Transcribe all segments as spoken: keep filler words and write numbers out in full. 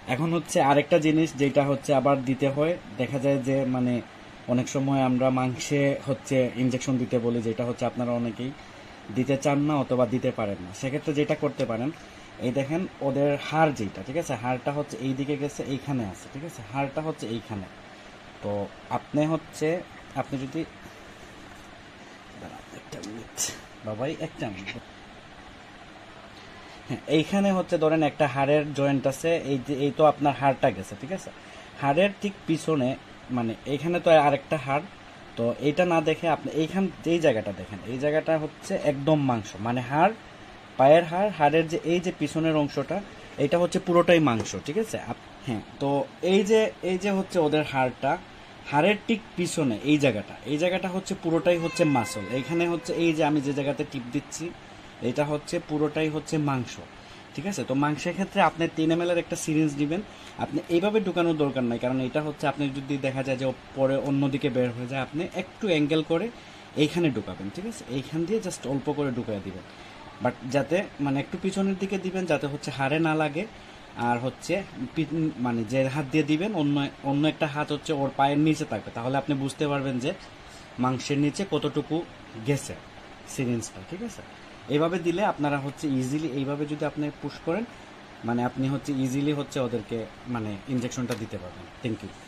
এখন হচ্ছে আরেকটা জিনিস যেটা হচ্ছে আবার দিতে হয়, দেখা যায় যে মানে অনেক সময় আমরা মাংসে হচ্ছে ইনজেকশন দিতে বলি, যেটা হচ্ছে আপনারা অনেকেই দিতে চান না অথবা দিতে পারেন না। সেক্ষেত্রে যেটা করতে পারেন, এই দেখেন ওদের হাড় যেটা, ঠিক আছে, হাড়টা হচ্ছে এই দিকে গেছে, এইখানে আছে, ঠিক আছে, হাড়টা হচ্ছে এইখানে। তো আপনি হচ্ছে আপনি যদি একটা মিনিট বাবাই একটা মিনিট হ্যাঁ, এইখানে হচ্ছে ধরেন একটা হাড়ের জয়েন্ট আছে, এই যে এই তো আপনার হাড়টা গেছে, ঠিক আছে, হাড়ের ঠিক পিছনে মানে এইখানে তো আরেকটা হাড়। তো এইটা না দেখে আপনি এইখান এই জায়গাটা দেখেন, এই জায়গাটা হচ্ছে একদম মাংস, মানে হাড়, পায়ের হাড়, হাড়ের যে এই যে পিছনের অংশটা, এটা হচ্ছে পুরোটাই মাংস, ঠিক আছে। হ্যাঁ, তো এই যে এই যে হচ্ছে ওদের হাড়টা, হাড়ের ঠিক পিছনে এই জায়গাটা, এই জায়গাটা হচ্ছে পুরোটাই হচ্ছে মাসল। এইখানে হচ্ছে এই যে আমি যে জায়গাতে টিপ দিচ্ছি, এটা হচ্ছে পুরোটাই হচ্ছে মাংস, ঠিক আছে। তো মাংসের ক্ষেত্রে আপনি তিন এম এল এর একটা সিরিঞ্জ দিবেন। আপনি এইভাবে ঢুকানোর দরকার নাই, কারণ এটা হচ্ছে আপনি যদি দেখা যায় যে পরে অন্যদিকে বের হয়ে যায়, আপনি একটু অ্যাঙ্গেল করে এইখানে ঢুকাবেন, ঠিক আছে, এইখান দিয়ে জাস্ট অল্প করে ঢুকাই দিবেন, বাট যাতে মানে একটু পিছনের দিকে দিবেন যাতে হচ্ছে হাড়ে না লাগে। আর হচ্ছে মানে যে হাত দিয়ে দিবেন অন্য অন্য একটা হাত হচ্ছে ওর পায়ের নিচে থাকবে, তাহলে আপনি বুঝতে পারবেন যে মাংসের নিচে কতটুকু গেছে সিরিঞ্জটা, ঠিক আছে। এইভাবে দিলে আপনারা হচ্ছে ইজিলি, এইভাবে যদি আপনি পুশ করেন, মানে আপনি হচ্ছে ইজিলি হচ্ছে ওদেরকে মানে ইনজেকশনটা দিতে পারবেন। Thank you.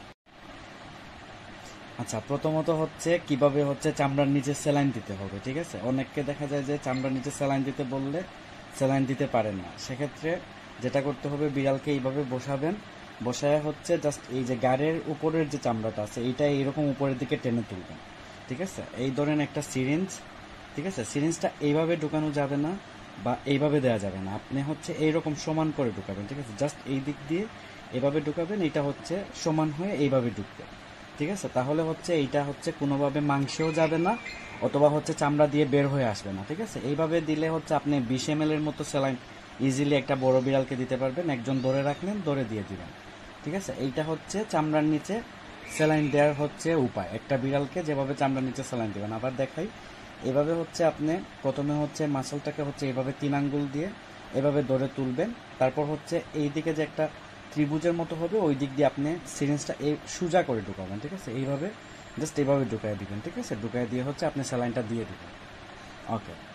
আচ্ছা, প্রথমত হচ্ছে কিভাবে হচ্ছে চামড়ার নিচে স্যালাইন দিতে হবে, ঠিক আছে। অনেককে দেখা যায় যে চামড়ার নিচে স্যালাইন দিতে বললে স্যালাইন দিতে পারেন না। সেক্ষেত্রে যেটা করতে হবে, বিড়ালকে এইভাবে বসাবেন, বসায় হচ্ছে জাস্ট এই যে গাড়ির উপরের যে চামড়াটা আছে এইটা এইরকম উপরের দিকে টেনে তুলবেন, ঠিক আছে। এই ধরেন একটা সিরিঞ্জ, ঠিক আছে, সিরিঞ্জটা এইভাবে ঢুকানো যাবে না বা এইভাবে দেওয়া যাবে না, আপনি হচ্ছে এইরকম সমান করে ঢুকাবেন, ঠিক আছে, জাস্ট এই দিক দিয়ে এভাবে ঢুকাবেন, এটা হচ্ছে সমান হয়ে এইভাবে ঢুকবে, ঠিক আছে। তাহলে হচ্ছে এইটা হচ্ছে কোনোভাবে মাংসেও যাবে না অথবা হচ্ছে চামড়া দিয়ে বের হয়ে আসবে না, ঠিক আছে। এইভাবে দিলে হচ্ছে আপনি বিশ এম এল এর মতো স্যালাইন ইজিলি একটা বড় বিড়ালকে দিতে পারবেন, একজন ধরে রাখলেন, ধরে দিয়ে দিবেন, ঠিক আছে। এইটা হচ্ছে চামড়ার নিচে স্যালাইন দেওয়ার হচ্ছে উপায়, একটা বিড়ালকে যেভাবে চামড়ার নিচে স্যালাইন দিবেন। আবার দেখাই, এভাবে হচ্ছে আপনি প্রথমে হচ্ছে মাসলটাকে হচ্ছে এইভাবে তিন আঙ্গুল দিয়ে এভাবে ধরে তুলবেন, তারপর হচ্ছে এই দিকে যে একটা ত্রিভুজের মতো হবে ওই দিক দিয়ে আপনি সিরিঞ্জটা এই সোজা করে ঢুকাবেন, ঠিক আছে, এইভাবে জাস্ট এইভাবে ঢুকাই দিবেন, ঠিক আছে, ঢুকাই দিয়ে হচ্ছে আপনি স্যালাইনটা দিয়ে দিবেন। ওকে।